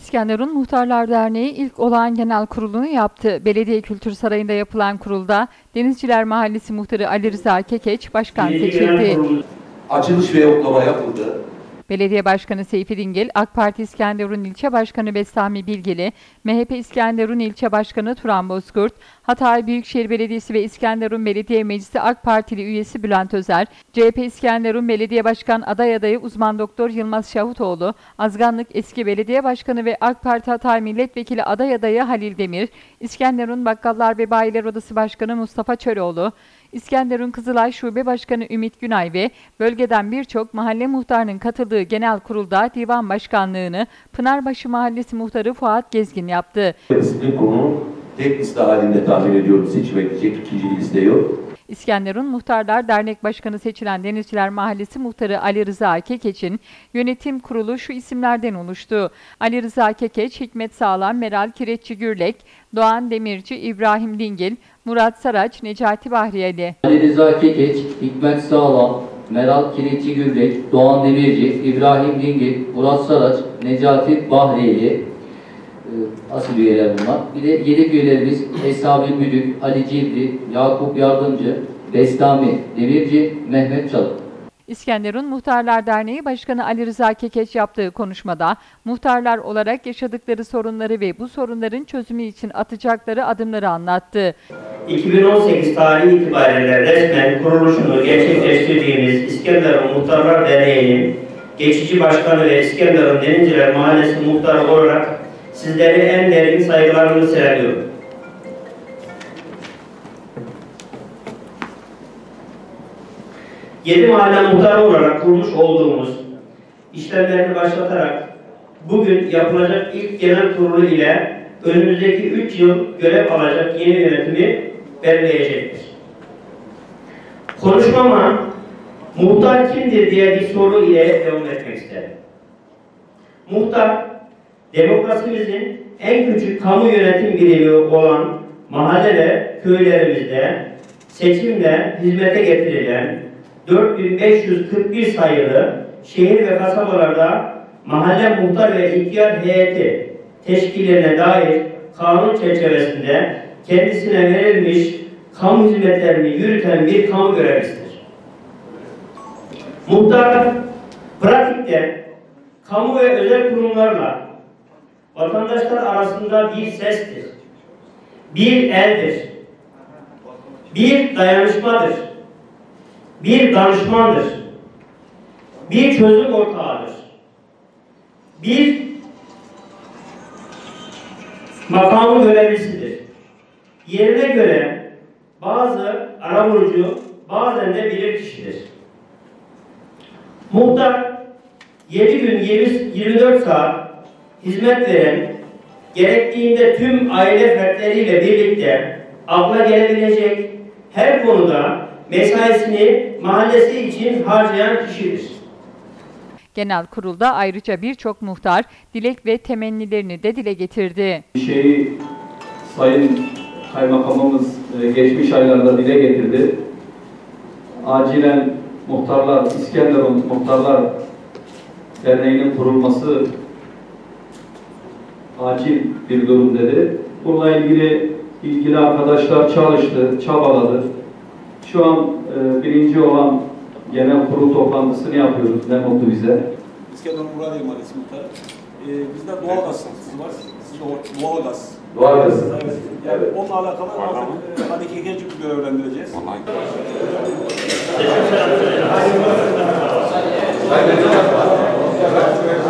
İskenderun Muhtarlar Derneği ilk olağan genel kurulunu yaptı. Belediye Kültür Sarayı'nda yapılan kurulda Denizciler Mahallesi Muhtarı Ali Rıza Kekeç başkan seçildi. Açılış ve yoklama yapıldı. Belediye Başkanı Seyfi Dingil, AK Parti İskenderun İlçe Başkanı Bestami Bilgili, MHP İskenderun İlçe Başkanı Turan Bozkurt, Hatay Büyükşehir Belediyesi ve İskenderun Belediye Meclisi AK Partili üyesi Bülent Özer, CHP İskenderun Belediye Başkan adayı uzman doktor Yılmaz Şahutoğlu, Azganlık eski belediye başkanı ve AK Parti Hatay Milletvekili adayı Halil Demir, İskenderun Bakkallar ve Bayiler Odası Başkanı Mustafa Çöroğlu, İskenderun Kızılay Şube Başkanı Ümit Günay ve bölgeden birçok mahalle muhtarının katıldığı genel kurulda divan başkanlığını Pınarbaşı Mahallesi Muhtarı Fuat Gezgin yaptı. Disiplin kurulu tek liste halinde tahmin ediyorum, seçime gidecek, ikinci bir liste yok. İskenderun Muhtarlar Dernek Başkanı seçilen Denizciler Mahallesi Muhtarı Ali Rıza Kekeç'in yönetim kurulu şu isimlerden oluştu. Ali Rıza Kekeç, Hikmet Sağlam, Meral Kireççi Gürlek, Doğan Demirci, İbrahim Dingil, Murat Saraç, Necati Bahriyeli. Ali Rıza Kekeç, Hikmet Sağlam, Meral Kireççi Gürlek, Doğan Demirci, İbrahim Dingil, Murat Saraç, Necati Bahriyeli asıl üyeler bunlar. Bir de yedek üyelerimiz Eshabi Müdük, Ali Cildi, Yakup Yardımcı, Bestami Demirci, Mehmet Çalık. İskenderun Muhtarlar Derneği Başkanı Ali Rıza Kekeç yaptığı konuşmada muhtarlar olarak yaşadıkları sorunları ve bu sorunların çözümü için atacakları adımları anlattı. 2018 tarihi itibariyle resmen kuruluşunu gerçekleştirdiğimiz İskenderun Muhtarlar Derneği'nin geçici başkanı ve İskenderun Denizciler Mahallesi Muhtarı olarak sizlere en derin saygılarımı selamlıyorum. Yedi mahalle muhtarı olarak kurmuş olduğumuz işlemlerini başlatarak bugün yapılacak ilk genel kurulu ile önümüzdeki 3 yıl görev alacak yeni yönetimi belirleyecektir. Konuşmama muhtar kimdir diye bir soru ile devam etmek isterim. Muhtar, demokrasimizin en küçük kamu yönetim birimi olan mahalle ve köylerimizde seçimle hizmete getirilen 4541 sayılı şehir ve kasabalarda mahalle muhtar ve ihtiyar heyeti teşkiline dair kanun çerçevesinde kendisine verilmiş kamu hizmetlerini yürüten bir kamu görevlisidir. Muhtar, pratikte kamu ve özel kurumlarla vatandaşlar arasında bir sestir, bir eldir, bir dayanışmadır, bir danışmandır, bir çözüm ortağıdır, bir makamı görevlisidir. Yerine göre bazı arabulucu, bazen de bilirkişidir. Muhtar 7 gün 24 saat hizmet veren, gerektiğinde tüm aile fertleriyle birlikte akla gelebilecek her konuda mesaisini mahallesi için harcayan kişidir. Genel kurulda ayrıca birçok muhtar dilek ve temennilerini de dile getirdi. Sayın Kaymakamımız geçmiş aylarda dile getirdi. Acilen muhtarlar, İskenderun Muhtarlar Derneği'nin kurulması acil bir durum dedi. Bununla ilgili arkadaşlar çalıştı, çabaladı. Şu an birinci olan genel kurul toplantısını yapıyoruz. Ne mutlu bize. İskenderun Murat Mahallesi Muhtarı. Bizde doğalgaz sıkıntısı var. Sizde doğalgaz. Doğalgaz. Evet. Yani evet. Onunla alakalı Halil Kekeç'i görevlendireceğiz. Vallahi.